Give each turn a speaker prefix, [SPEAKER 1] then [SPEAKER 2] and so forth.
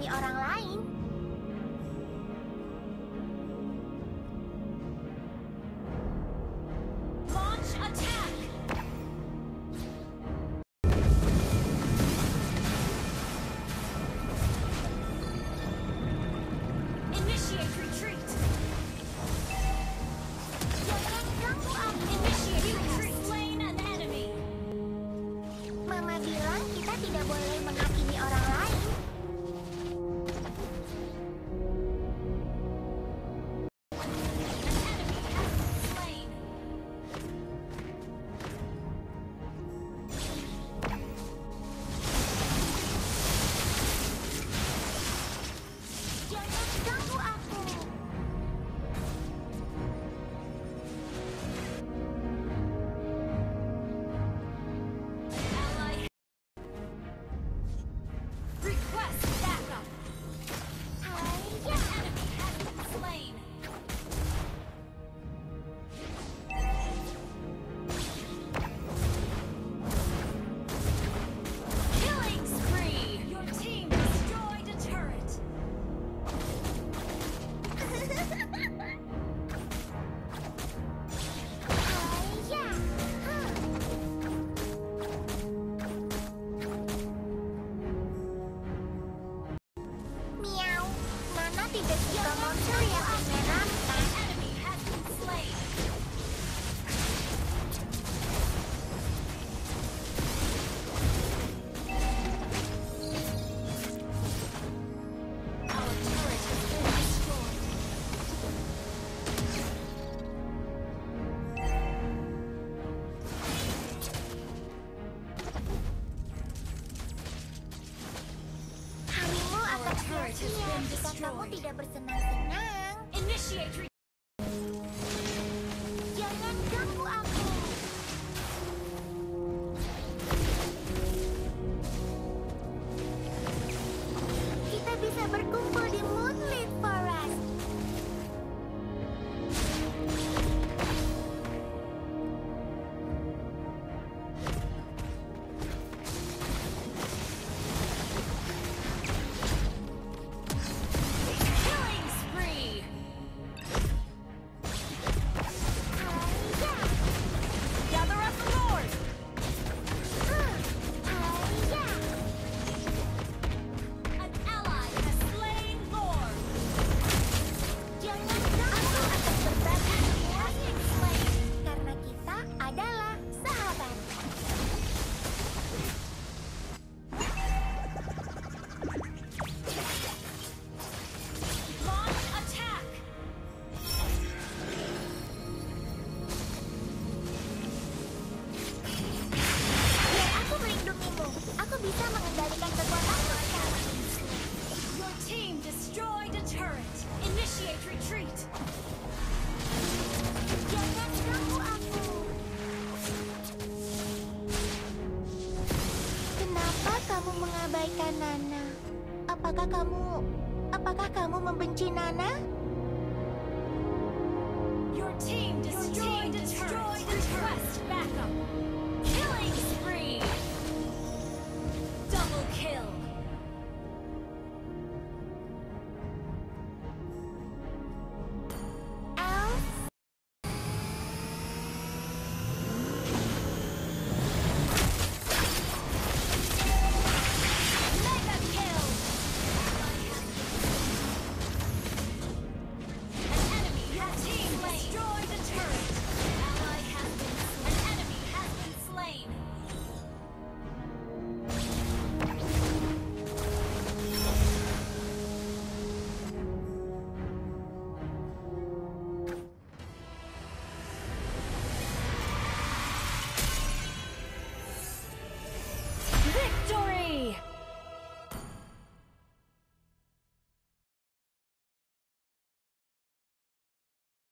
[SPEAKER 1] orang lain.
[SPEAKER 2] Launch attack! Initiate retreat!
[SPEAKER 1] Jangan ganggu aku.
[SPEAKER 2] Initiate retreat! Slain an enemy!
[SPEAKER 1] Mama bilang kita tidak boleh menghakimi orang lain.
[SPEAKER 2] An enemy has been slain!
[SPEAKER 1] Jangan ganggu aku.
[SPEAKER 2] Ally. Request backup!
[SPEAKER 1] Hai,
[SPEAKER 2] An enemy has been slain! Killing spree! Your team destroyed a turret!
[SPEAKER 1] Hai, Miau, Nana tidak suka monster yang menyeramkan.
[SPEAKER 2] An enemy has been slain! Our turret has been destroyed!
[SPEAKER 1] Harimu akan
[SPEAKER 2] turret has
[SPEAKER 1] sia-sia
[SPEAKER 2] been
[SPEAKER 1] jika kamu
[SPEAKER 2] destroyed.
[SPEAKER 1] tidak bersenang-senang.
[SPEAKER 2] Initiate
[SPEAKER 1] Jangan ganggu aku. Kita bisa berkumpul di Moonlit Forest.
[SPEAKER 2] killing spree!
[SPEAKER 1] Hai,
[SPEAKER 2] Gather us the Lord!
[SPEAKER 1] hai,
[SPEAKER 2] An ally has slain Lord!
[SPEAKER 1] jangan ganggu akan berbagi
[SPEAKER 2] Enemy has been slain!
[SPEAKER 1] karena kita adalah sahabat.
[SPEAKER 2] Launch attack!
[SPEAKER 1] Biar aku melindungimu. Aku bisa mengendalikan kekuatanmu sekarang.
[SPEAKER 2] Your team destroyed a turret! Initiate retreat!
[SPEAKER 1] Jangan ganggu aku. Kenapa kamu mengabaikan Nana? Apakah kamu membenci Nana?
[SPEAKER 2] Your team destroyed a turret! Request backup!